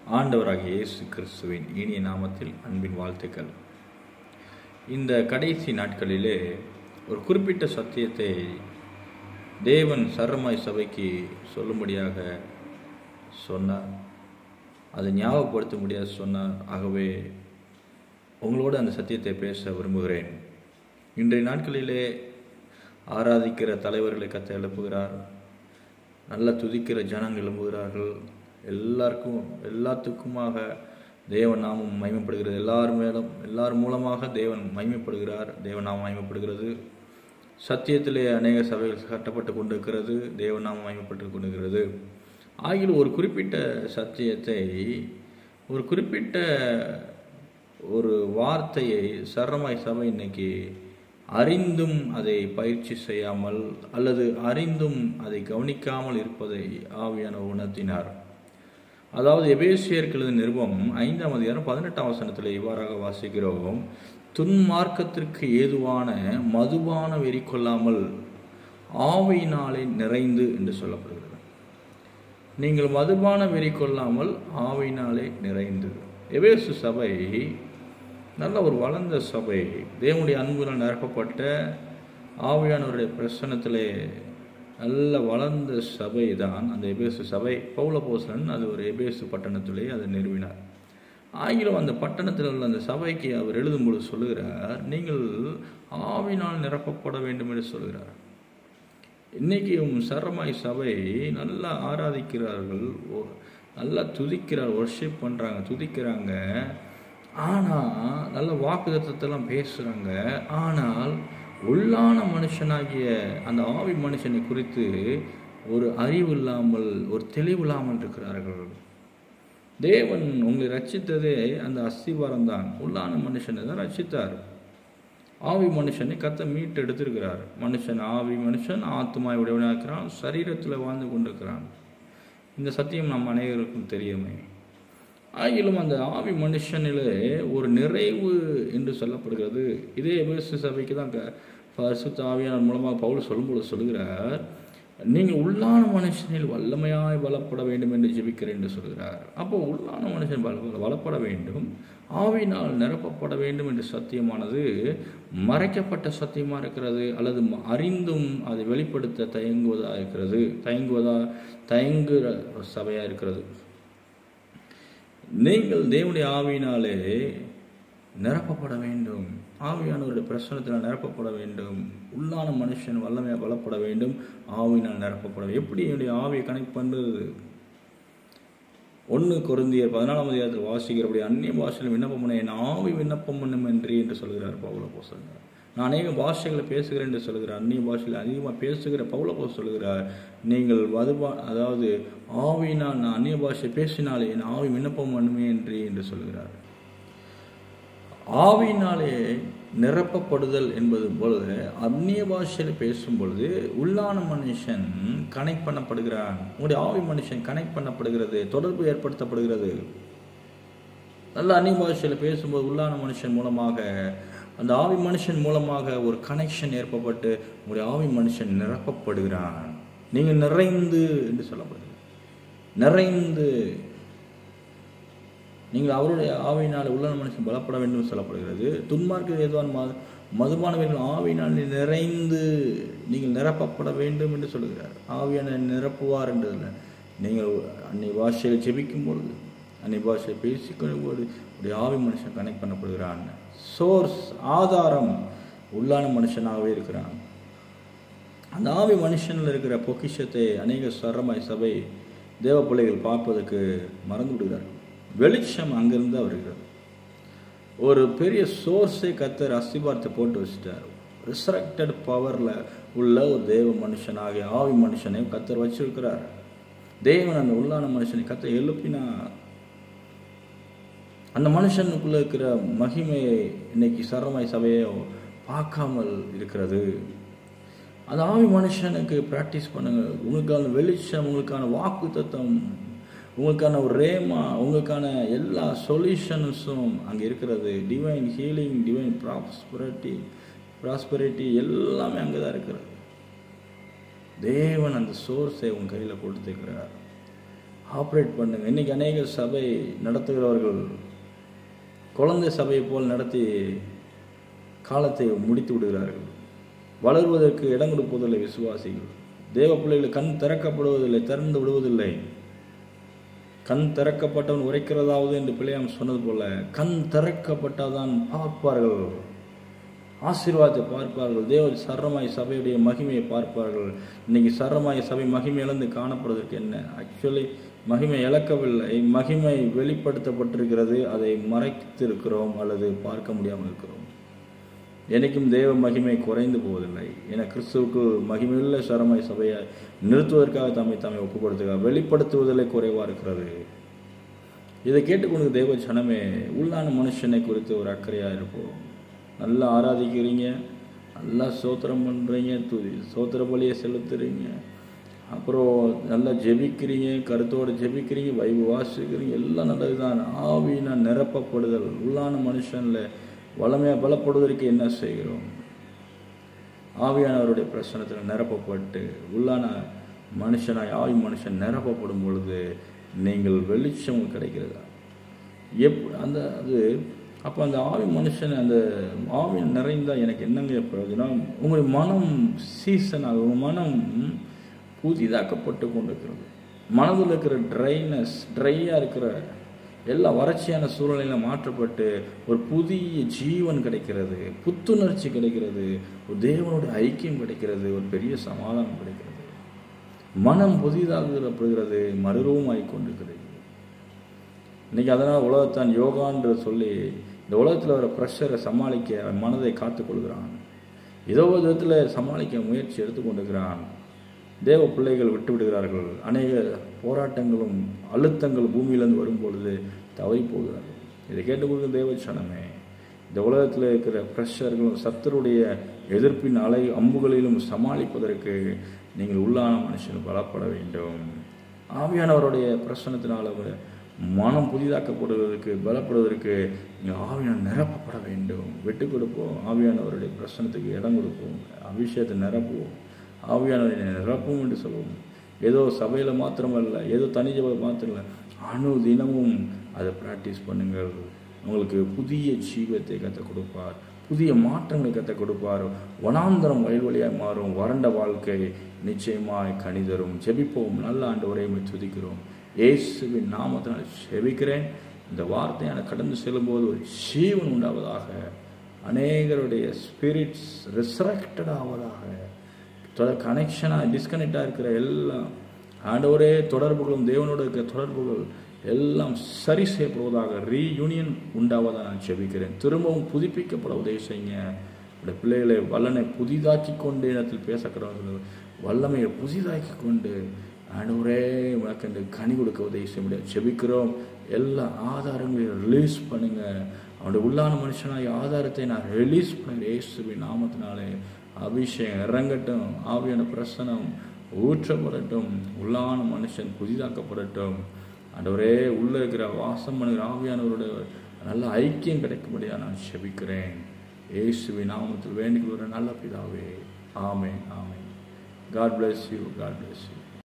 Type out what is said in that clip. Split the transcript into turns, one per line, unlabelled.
ஆண்டவராகிய இயேசு கிறிஸ்துவின் இனிய நாமத்தில் அன்பின் வாழ்த்துக்கள். இந்த கடைசி நாட்களிலே ஒரு குறிப்பிட்ட சத்தியத்தை தேவன் சரமாய் சபைக்கு சொல்லும்படியாக சொன்னார். அதை ஞாபகப்படுத்த முடியாது சொன்னார். ஆகவே உங்களோடு அந்த சத்தியத்தை பேச விரும்புகிறேன். இன்றைய நாட்களிலே ஆராதிக்கிற தலைவர்களை கத்த எழுப்புகிறார். நல்ல துதிக்கிற ஜனங்கள் எழும்புகிறார்கள். எல்லாத்துக்குமாக தேவன் நாமம் மகிமைப்படுகிறது. எல்லார் மூலமாக தேவன் மகிமைப்படுகிறார். தேவன் நாமம் மகிமைப்படுகிறது. சத்தியத்திலே அநேக சபைகள் கட்டப்பட்டு கொண்டிருக்கிறது. தேவன் நாமம் மகிமைப்பட்டு கொண்டிருக்கிறது. ஆகிய ஒரு குறிப்பிட்ட சத்தியத்தை, ஒரு குறிப்பிட்ட ஒரு வார்த்தையை சரமாய் சபை இன்னைக்கு அறிந்தும் அதை பயிற்சி செய்யாமல் அல்லது அறிந்தும் அதை கவனிக்காமல் இருப்பதை ஆவியானவர் உணர்த்தினார். அதாவது எபேசியருக்கு எழுதின நிருபம் 5ஆம் அதிகாரம் 18ஆம் வசனத்தில் இவ்வாறாக வாசிக்கிறோம். துன்மார்க்கத்திற்கு ஏதுவான மதுபான வெறி கொள்ளாமல் ஆவியினாலே நிறைந்து என்று சொல்லப்படுகிறது. நீங்கள் மதுபான வெறி கொள்ளாமல் ஆவியினாலே நிறைந்து. எபேசு சபை நல்ல ஒரு வளர்ந்த சபை, தேவனுடைய அன்பினால் நிரப்பப்பட்ட ஆவியானவருடைய பிரசன்னத்திலே நல்ல வளர்ந்த சபை தான் அந்த எபேசு சபை. பவுல் அப்போஸ்தலன் அது ஒரு எபேசு பட்டணத்திலே அதை நிறுவினார். ஆகிலும் அந்த பட்டணத்தில் உள்ள அந்த சபைக்கு அவர் எழுதும்போது சொல்லுகிறார், நீங்கள் ஆவினால் நிரப்பப்பட வேண்டும் என்று சொல்கிறார். இன்னைக்கும் சரமாய் சபை நல்லா ஆராதிக்கிறார்கள், நல்லா துதிக்கிறார், வொர்ஷிப் பண்ணுறாங்க, துதிக்கிறாங்க. ஆனால் நல்ல வாக்குத்தத்தெல்லாம் பேசுகிறாங்க. ஆனால் உள்ளான மனுஷனாகிய அந்த ஆவி மனுஷனை குறித்து ஒரு அறிவு இல்லாமல், ஒரு தெளிவு இல்லாமல் இருக்கிறார்கள். தேவன் உங்களை ரட்சித்ததே அந்த அஸ்திவாரம் தான். உள்ளான மனுஷனை தான் ரட்சித்தார். ஆவி மனுஷனை கத்த மீட்டு எடுத்திருக்கிறார். மனுஷன் ஆவி மனுஷன் ஆத்மாவை உடையவனாக இருக்கிறான், சரீரத்தில் வாழ்ந்து கொண்டிருக்கிறான். இந்த சத்தியம் நம் அனைவருக்கும் தெரியுமே. ஆகிலும் அந்த ஆவி மனுஷனிலே ஒரு நிறைவு என்று சொல்லப்படுகிறது. இதே எபேசு சபைக்கு தான் பரிசுத்த ஆவியானவர் மூலமாக பவுல் சொல்லும்போது சொல்கிறார், நீங்கள் உள்ளான மனுஷனில் வல்லமையாய் பலப்பட வேண்டும் என்று ஜெபிக்கிறேன் என்று சொல்கிறார். அப்போ உள்ளான மனுஷன் பலப்பட வேண்டும், ஆவியினால் நிரப்பப்பட வேண்டும் என்ற சத்தியமானது மறைக்கப்பட்ட சத்தியமாக இருக்கிறது, அல்லது அறிந்தும் அதை வெளிப்படுத்த தயங்குகிற சபையாக இருக்கிறது. நீங்கள் தேவனுடைய ஆவியினாலே நிரப்பப்பட வேண்டும், ஆவியானவருடைய பிரசன்னத்தினால் நிரப்பப்பட வேண்டும், உள்ளான மனுஷன் வல்லமையாக பலப்பட வேண்டும், ஆவியினால் நிரப்பப்பட வேண்டும். எப்படி என்னுடைய ஆவியை கனெக்ட் பண்ணுறது? 1 கொரிந்தியர் 14ஆம் அதிகாரத்தில் வாசிக்கிறபடி அந்நிய பாஷையில் விண்ணப்பம் பண்ண என் ஆவி விண்ணப்பம் பண்ணும் என்று சொல்கிறார் பவுல் அப்போஸ்தலன். நான் அநேக பாஷைகளை பேசுகிறேன் என்று சொல்கிறார். அந்நிய பாஷையில் அதிகமாக பேசுகிற பவுல் அப்போஸ்தலன் சொல்கிறார், நீங்கள் அதாவது ஆவியினால் நான் அந்நிய பாஷை பேசினாலே என் ஆவி விண்ணப்பம் பண்ணுமே என்று சொல்கிறார். ஆவியினாலே நிரப்பப்படுதல் என்பது பொழுது அந்நிய பாஷையில் பேசும் பொழுது உள்ளான மனுஷன் கனெக்ட் பண்ணப்படுகிறான். உங்களுடைய ஆவி மனுஷன் கனெக்ட் பண்ணப்படுகிறது, தொடர்பு ஏற்படுத்தப்படுகிறது. நல்ல அந்நிய பாஷையில் பேசும்போது உள்ளான மனுஷன் மூலமாக, அந்த ஆவி மனுஷன் மூலமாக ஒரு கனெக்ஷன் ஏற்பட்டு உங்களுடைய ஆவி மனுஷன் நிரப்பப்படுகிறான். நீங்கள் நிறைந்து என்று சொல்லப்படுகிறது. நிறைந்து நீங்கள் அவருடைய ஆவியினால் உள்ளான மனுஷன் பலப்பட வேண்டும் சொல்லப்படுகிறது. துன்மார்க்க ஏதுவான மதுபானவர்கள் ஆவியினால் நிறைந்து நீங்கள் நிரப்பப்பட வேண்டும் என்று சொல்கிறார். ஆவியான நிரப்புவார் என்றதில்லை. நீங்கள் அன்னை பாஷையில் ஜெபிக்கும் பொழுது, அன்னை பாஷையை பேசிக்கொள்ளும் போது உடைய ஆவி மனுஷன் கனெக்ட் பண்ணப்படுகிறான். சோர்ஸ், ஆதாரம் உள்ளான மனுஷனாகவே இருக்கிறான். அந்த ஆவி மனுஷனில் இருக்கிற பொக்கிஷத்தை அநேக சரமாய் சபை தேவ பிள்ளைகள் பார்ப்பதற்கு மறந்து விடுகிறார்கள். வெளிச்சம் அங்கிருந்து வருகிறது. ஒரு பெரிய சோர்ஸை கத்தர் அஸ்திபாரத்தை போட்டு வச்சுட்டார். ரிசரக்டட் பவரில் உள்ள ஒரு தேவ மனுஷனாகிய ஆவி மனுஷனை கத்தர் வச்சிருக்கிறார். தேவன் அந்த உள்ளான மனுஷனை கத்தர் எழுப்பினார். அந்த மனுஷனுக்குள்ள இருக்கிற மகிமையை இன்னைக்கு சரமாய் சபையோ பார்க்காமல் இருக்கிறது. அந்த ஆவி மனுஷனுக்கு ப்ராக்டிஸ் பண்ணுங்க. உங்களுக்கான வெளிச்சம், உங்களுக்கான வாக்கு தத்துவம், உங்களுக்கான ஒரு ரேமா, உங்களுக்கான எல்லா சொல்யூஷன்ஸும் அங்கே இருக்கிறது. டிவைன் ஹீலிங், டிவைன் ப்ராஸ்பரிட்டி எல்லாமே அங்கே தான் இருக்கிறது. தேவன் அந்த சோர்ஸை உங்கள் கையில் கொடுத்துருக்கிறார். ஆப்ரேட் பண்ணுங்க. இன்றைக்கி அநேக சபை நடத்துகிறவர்கள் குழந்தை சபையை போல் நடத்தி காலத்தை முடித்து விடுகிறார்கள். வளருவதற்கு இடம் கொடுப்பதில்லை விசுவாசிகள். தேவ பிள்ளைகள் கண் திறக்கப்படுவதில்லை, திறந்து விடுவதில்லை. கண் திறக்கப்பட்டவன் உரைக்கிறதாவது என்று பிள்ளையாம் சொன்னது போல கண் திறக்கப்பட்டாதான் பார்ப்பார்கள், ஆசீர்வாதத்தை பார்ப்பார்கள். தேவ சரமாய் சபையுடைய மகிமையை பார்ப்பார்கள். இன்னைக்கு சரமாய் சபை மகிமை இழந்து காணப்படுவதற்கு என்ன? ஆக்சுவலி மகிமை இழக்கவில்லை, மகிமை வெளிப்படுத்தப்பட்டிருக்கிறது. அதை மறைத்திருக்கிறோம் அல்லது பார்க்க முடியாமல் இருக்கிறோம். என்னைக்கும் தேவ மகிமை குறைந்து போவதில்லை. என கிறிஸ்துவுக்கு மகிமையுள்ள சரமாய் சபையை நிறுத்துவதற்காக தம்மை ஒப்புக் கொடுத்துக்காக வெளிப்படுத்துவதில்லை குறைவாக இருக்கிறது. இதை கேட்டுக்கொண்டு தேவ ஜனமே, உள்ளான மனுஷனை குறித்து ஒரு அக்கறையாக இருப்போம். நல்லா ஆராதிக்கிறீங்க, நல்லா ஸ்தோத்திரம் பண்ணுறீங்க, ஸ்தோத்திர பலியை செலுத்துறீங்க, அப்புறம் நல்லா ஜெபிக்கிறீங்க, கருத்தோடு ஜெபிக்கிறீங்க, பைபிள் வாசிக்கிறீங்க, எல்லாம் நல்லது தான். ஆவியினா நிரப்பப்படுதல் உள்ளான மனுஷனில் வளமையாக பலப்படுவதற்கு என்ன செய்கிறோம்? ஆவியானவருடைய பிரசனத்தில் நிரப்பப்பட்டு உள்ளான மனுஷனாய் ஆவி மனுஷன் நிரப்பப்படும் பொழுது நீங்கள் வெளிச்சம் கிடைக்கிறதா? அப்போ அந்த ஆவி மனுஷன் அந்த ஆவி நிறைந்தால் எனக்கு என்னங்க பிரயோஜனம்? உங்களுடைய மனம் சீசனாக, உங்கள் மனம் புதிதாக்கப்பட்டு கொண்டிருக்கிறது. மனதில் இருக்கிற ட்ரையாக இருக்கிற எல்லா வறட்சியான சூழ்நிலையில் மாற்றப்பட்டு ஒரு புதிய ஜீவன் கிடைக்கிறது, புத்துணர்ச்சி கிடைக்கிறது, ஒரு தேவனுடைய ஐக்கியம் கிடைக்கிறது, ஒரு பெரிய சமாதானம் கிடைக்கிறது. மனம் புதிதாகப்படுகிறது, மறுரூபமாகி கொண்டிருக்கிறது. இன்னைக்கு அதனால் உலகத்தான் யோகான்ற சொல்லி இந்த உலகத்தில் வர ப்ரெஷரை சமாளிக்க மனதை காத்துக்கொள்கிறான். ஏதோ ஒரு விதத்தில் சமாளிக்க முயற்சி எடுத்துக்கொண்டிருக்கிறான். தேவ பிள்ளைகள் விட்டு விடுகிறார்கள். அநேக போராட்டங்களும் அழுத்தங்கள் பூமியிலிருந்து வரும்பொழுது தவறி போகிறார்கள். இதை கேட்டுக்கொண்டு தேவ சனமே, இந்த உலகத்தில் இருக்கிற ப்ரெஷர்களும் சத்தருடைய எதிர்ப்பின் அலை அம்புகளிலும் சமாளிப்பதற்கு நீங்கள் உள்ளான மனுஷன் பலப்பட வேண்டும். ஆவியானவருடைய பிரசனத்தினால் மனம் புதிதாக்கப்படுவதற்கு பலப்படுவதற்கு நீங்கள் ஆவியான நிரப்பப்பட வேண்டும். விட்டு கொடுப்போம், ஆவியானவருடைய பிரசனத்துக்கு இடம் கொடுப்போம், அபிஷேகத்தை நிரப்புவோம், ஆவியானவரை நிரப்பும் என்று சொல்லுவோம். ஏதோ சபையில் மாத்திரமல்ல, ஏதோ தனி சபை மாத்திரம் இல்லை, தினமும் அதை ப்ராக்டிஸ் பண்ணுங்கள். உங்களுக்கு புதிய ஜீவத்தை கற்றுக் கொடுப்பார், புதிய மாற்றங்களை கற்றுக் கொடுப்பார். வனாந்தரம் வயல்வெளியாக மாறும், வறண்ட வாழ்க்கை நிச்சயமாய் கனிதரும். ஜெபிப்போம். நல்ல ஆண்டவரை துதிக்கிறோம். இயேசுவின் நாமத்தினால் ஜெபிக்கிறேன். இந்த வார்த்தையான கடந்து செல்லும்போது ஒரு ஜீவன் உண்டாவதாக, அநேகருடைய ஸ்பிரிட்ஸ் ரிசரக்டட் ஆவதாக, கனெக்ஷனாக டிஸ்கனெக்டாக இருக்கிற எல்லாம் ஆண்டவரே தொடர்புகளும் தேவனோடு இருக்கிற தொடர்புகள் எல்லாம் சரி செய்யப்படுவதாக, ரீயூனியன் உண்டாவதாக நான் ஜெபிக்கிறேன். திரும்பவும் புதுப்பிக்கப்பட உதவி செய்யுங்க. இந்த பிள்ளைகளை வல்லனை புதிதாக்கி கொண்டு இடத்தில் பேசக்கிறவர்கள் வல்லமையை புதிதாக்கி கொண்டு ஆண்டவரே உனக்கு கனி கொடுக்க உதவி செய்ய முடியாது ஜெபிக்கிறோம். எல்லா ஆதாரங்களையும் ரிலீஸ் பண்ணுங்க. அவனுடைய உள்ளான மனுஷனாய் ஆதாரத்தை நான் ரிலீஸ் பண்ண இயேசுவின் நாமத்தினாலே அபிஷேகம் இறங்கட்டும், ஆவியான பிரசனம் ஊற்றப்படட்டும், உள்ளான மனுஷன் புதிதாக்கப்படட்டும். ஆண்டவரே உள்ள இருக்கிற வாசம் பண்ணுகிற ஆவியானவருடைய நல்ல ஐக்கியம் கிடைக்கும்படியாக நான் ஜெபிக்கிறேன். இயேசுவின் நாமத்தில் வேண்டிக் கொள்கிற நல்ல பிதாவே, ஆமென், ஆமென். God bless you. God bless you.